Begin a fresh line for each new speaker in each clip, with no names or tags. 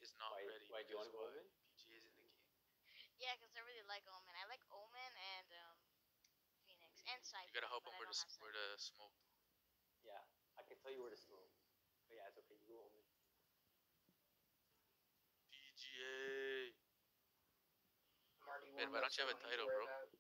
is not ready
Why do you
because
want to go
why?
Omen?
PGA is in the game.
Yeah, because I really like Omen. I like Omen and Phoenix and
You gotta
Cypher,
help
but
him
I
where
don't have
where
Cypher.
to smoke.
Yeah, I can tell you where to smoke. But yeah, it's okay. You go Omen.
PGA.
I'm already
Man,
warmed
why
up,
don't you
so I
have a
don't need to
title,
worry
bro?
about.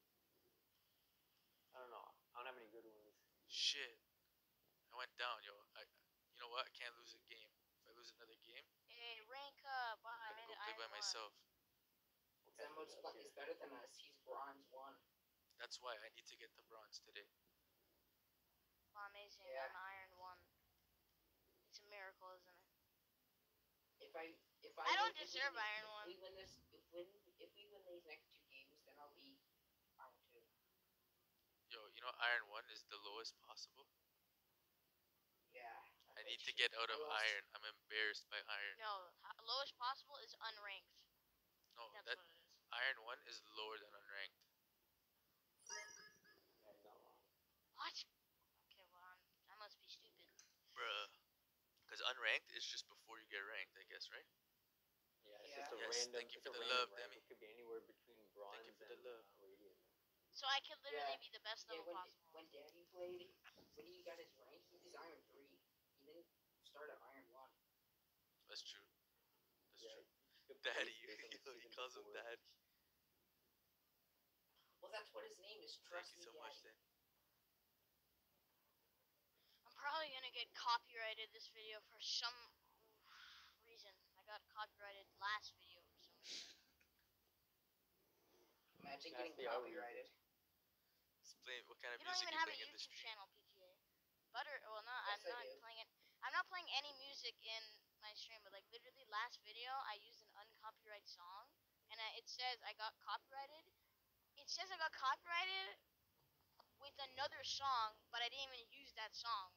I don't know. I don't have any good ones.
Shit. I went down, yo. You know what? I can't lose a game. If I lose another game,
Hey, rank up! Wow,
I'm
I
gonna
made
go
it
play
Iron
by
1.
myself.
Okay, okay.
Is better than us. He's bronze 1.
That's why I need to get the bronze today.
Wow, amazing.
Yeah.
I'm Iron 1. It's a miracle, isn't it?
If
I don't
if
deserve Iron
if
1.
we win this if we win these next 2 games, then I'll be Iron 2.
Yo, you know Iron 1 is the lowest possible?
Yeah.
I need to get out of
lost.
Iron. I'm embarrassed by Iron.
No, lowest possible is unranked.
No,
That's
that
what it is.
Iron 1 is lower than unranked.
Yeah, you're not wrong.
What? Okay, well, I must be stupid.
Bruh. Because unranked is just before you get ranked, I guess, right?
Yeah, it's
Yeah.
just a
Yes,
random.
thank you
It's
for
a
the
random
love,
rank.
Demi.
It could be anywhere between bronze
you for
and
the love.
radiant.
So I could literally
Yeah.
be the best
Yeah,
level possible.
when Daddy played, when he got his rank, he was Iron 3. He didn't start at Iron 1.
That's true. That's
Yeah,
true. Daddy. He calls him Daddy.
Well, that's what his name is.
Thank
Trust
you
me,
so
Daddy.
much, then.
I'm probably gonna get copyrighted this video for some reason. I got copyrighted last video for some reason.
Imagine
That's
getting
the art
copyrighted.
Explain what kind of
You don't
music
even
you
have a
playing in the
YouTube
stream.
channel, PGA. Well, no,
Yes,
I'm
I
not
do.
playing it. I'm not playing any music in my stream, but like literally last video, I used an uncopyrighted song, and it says I got copyrighted. It says I got copyrighted with another song, but I didn't even use that song.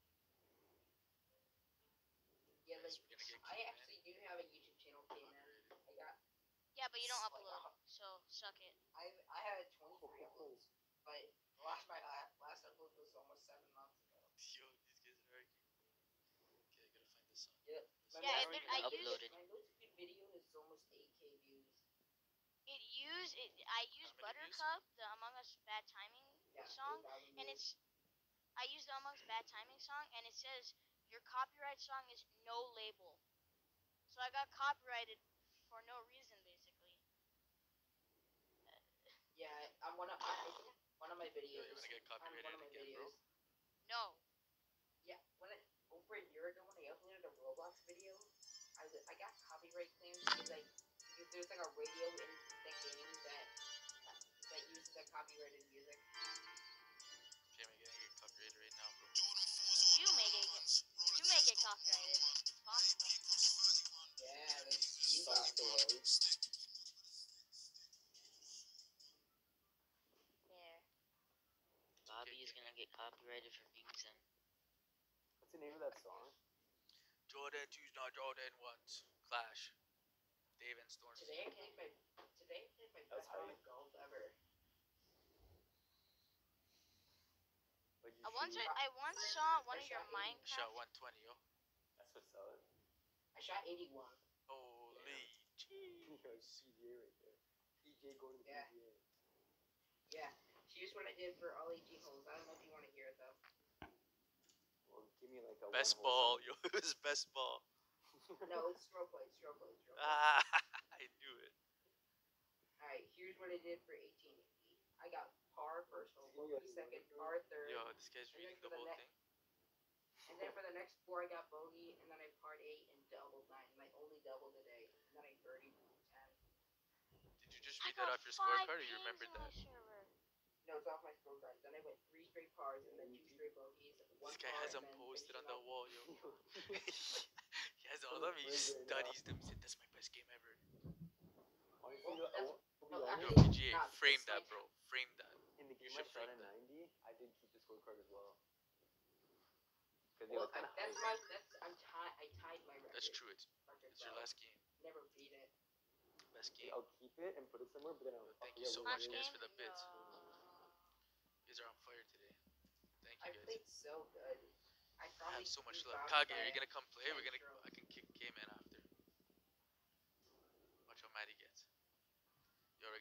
Yeah,
Guys,
like,
we're gonna get
I
K-Man.
actually do have a YouTube channel, K-Man. I got,
Yeah, but you don't
Like,
upload, so suck it.
I had 23 uploads, but my last upload was almost 7 months ago.
Yo, these guys are arguing. Okay, I gotta find this song.
Yeah,
Yeah,
my
I used
most viewed video is almost 8K views.
I used
How many views?
Buttercup, the Among Us Bad Timing
Yeah,
song,
8,000
and
views.
I used the Among Us Bad Timing song, and it says your copyright song is no label. So I got copyrighted for no reason, basically.
Yeah, on one of I think one of my
Yo,
videos.
you wanna get
On
copyrighted
one of my
again,
videos.
bro?
No.
Yeah, over a year ago when I uploaded a Roblox video, I got copyright claims because there's like a radio in the game that uses that copyrighted music.
Okay, I'm gonna get copyrighted right now, bro.
You may get copyrighted. It's possible.
Yeah, that's you
Song's still hard.
There.
Bobby is gonna get copyrighted for being some.
What's the name of that song?
Jordan 2's not Jordan 1's. Clash. Dave and Storm.
Today I played my
That's
best round
hype.
of golf ever.
What'd you
I once
shoot?
saw one of your
shot 80.
Minecraft.
Shot 120, yo.
That's what's up.
I shot 81.
Holy
Yo, PGA right there. PGA going to the
Yeah.
PGA.
Yeah. Here's what I did for all 18 holes. I don't know if you want to hear it though.
Well, give me like a
best
one-hole
ball, yo. It was best ball.
No, it's stroke play.
Ah, I knew it.
Alright, here's what I did for 18. I got par first hole, bogey second, par third,
Yo, this guy's
And then
reading
for
the
the
whole
next-
thing.
and then for the next 4 I got bogey, and then I parred 8 and doubled 9, and I only doubled today, and then I birdied 10.
Did you just
I
read that
got
off your
5
scorecard or you
pings
remembered
in my
that?
server.
No, it's off my scorecard. Then I went 3 straight pars, and then 2 straight bogeys, 1
This guy
par,
has them
and then
posted on
finishing
the
off-
wall, yo. He has all of them. He studies them. He said, "That's my best game ever."
Honestly,
Well,
I will be
no,
honest,
Yo,
actually,
PGA,
nah,
frame
it's
that,
like-
bro. Frame that.
in the
You
game I
should
shot
frame
at
that.
90, I did keep the scorecard as well. Because
Well,
it's kind of
that's
high.
I tied my record.
That's true. It's your
though.
last game.
Never beat it.
Best game.
I'll keep it and put it somewhere, but then I'll.
Thank
I'll
you so
forget
much,
where it
guys,
is.
for the bits.
No.
You guys are on fire today. Thank
I
you, guys.
played so good. I
I
probably
have so much
beat
love.
Bobby
Kage, are you
by
gonna come play? We're gonna.
strokes.
I can kick K-Man after.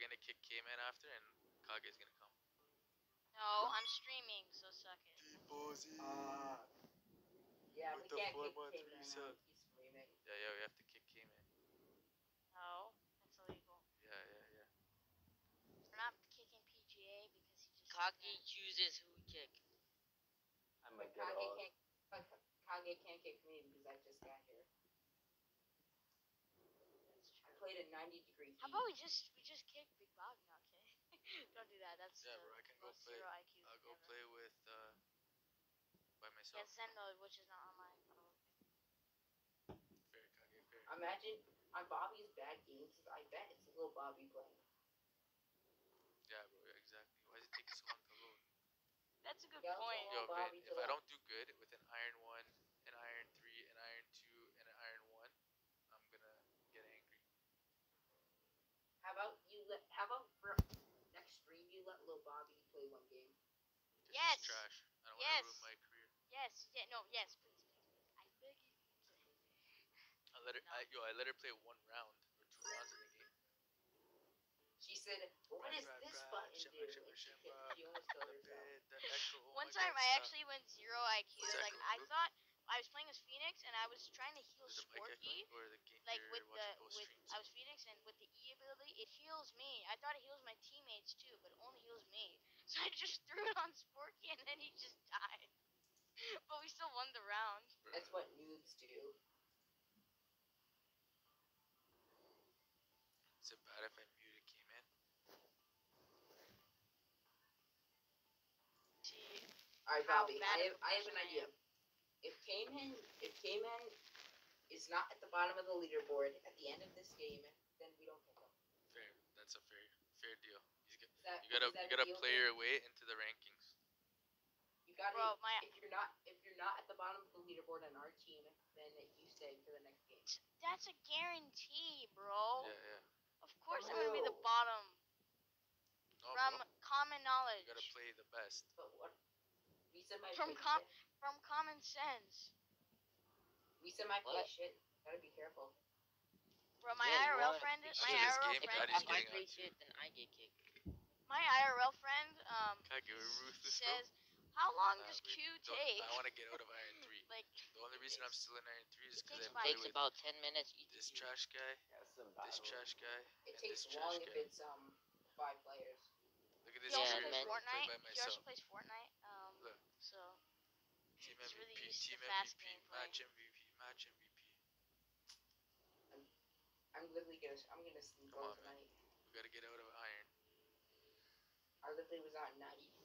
gonna kick K-Man after, and Kage's gonna come.
No, I'm streaming, so suck it.
Deposit.
Yeah,
With
we
the
can't
4
kick
month
K-Man
reset.
out. He's screaming.
Yeah, we have to kick K-Man.
No, that's illegal.
Yeah.
We're not kicking PGA because he just.
Kage chooses who we kick.
I'm a
But
good host.
Kage can't kick me because I just got here.
That's
I
true.
played at 90-degree heat.
How about we just kick Big Bobby? No, okay. Don't do that. That's
Yeah,
the
bro, I can go
most
play.
zero IQ
I'll go
ever.
play with by myself.
Yes, Zendo, which is not online. Oh,
Fair, Kage, fair.
Imagine on Bobby's bad games, I bet it's little Bobby playing.
Yeah, bro, exactly. Why is it taking so long to load?
that's a good
Yeah,
point.
it's
Yo,
all Bobby
if I don't do good with an Iron 1, an Iron 3, an Iron 2, and an Iron 1, I'm gonna get angry.
How about for next stream you let little Bobby play one game?
This
Yes.
is trash. I don't
Yes.
want to ruin my career.
Yes. Yeah. No. Yes. Please. I beg you.
I let her play 1 round or 2 rounds in the game.
She said, "What does this button do?" And she almost killed herself.
The echo, oh
One
my
time
God,
I
stop.
actually went zero IQ.
What's
Like
echo?
I thought I was playing as Phoenix and I was trying to heal
Is the mic
Sporky.
echoing or the game?
Like
You're
with the
watching both
with
streams?
I was Phoenix and with the E ability it heals me. I thought it heals my teammates too, but it only heals me. So I just threw it on Sporky and then he just died. But we still won the round.
That's what noobs do.
Is it bad if I muted K-Man?
See,
Alright,
How
Bobby,
bad of a
I have
person
an
I
idea.
am.
If K-Man is not at the bottom of the leaderboard at the end of this game, then we don't kick him.
Fair. That's a fair deal.
Is
You
that
gotta
a deal
play
then?
your way into the rankings.
You gotta.
Bro, my
If you're not at the bottom of the leaderboard on our team, then you stay for the next game.
that's a guarantee, bro.
Yeah.
Of course
From
I'm gonna be the
who?
bottom.
No,
From
bro.
common knowledge.
You gotta play the best.
But what? We said my
From
play shit.
From common sense.
We said my play
What?
shit. Gotta be careful.
Bro, my
Yeah, you
IRL
wanna
friend,
play
my
After this
IRL
game,
If
friend,
Daddy's
I
getting
play
on
shit, then I get kicked.
my IRL friend,
Kage, we're ruthless, bro.
says, how long
Nah,
does
we
Q
don't-
take?
I want to get out of Iron 3.
Like,
The only reason I'm still in Iron 3 is
It
because
takes
I
about-
play
Takes
with
about 10 minutes each.
this trash guy,
Yeah, some
this
battle.
trash guy,
It
and
takes
this
long
trash
if
guy.
it's 5 players.
Look at this
he also
Yeah,
career,
plays
and
bro. Play
Fortnite.
by
He
myself.
also plays Fortnite.
Look.
So
Team
he's
MVP,
really used to
team
fast
MVP,
gameplay.
match MVP, match MVP.
I'm gonna sleep
Come
all
on, man.
tonight.
We gotta get out of Iron.
I literally was on 90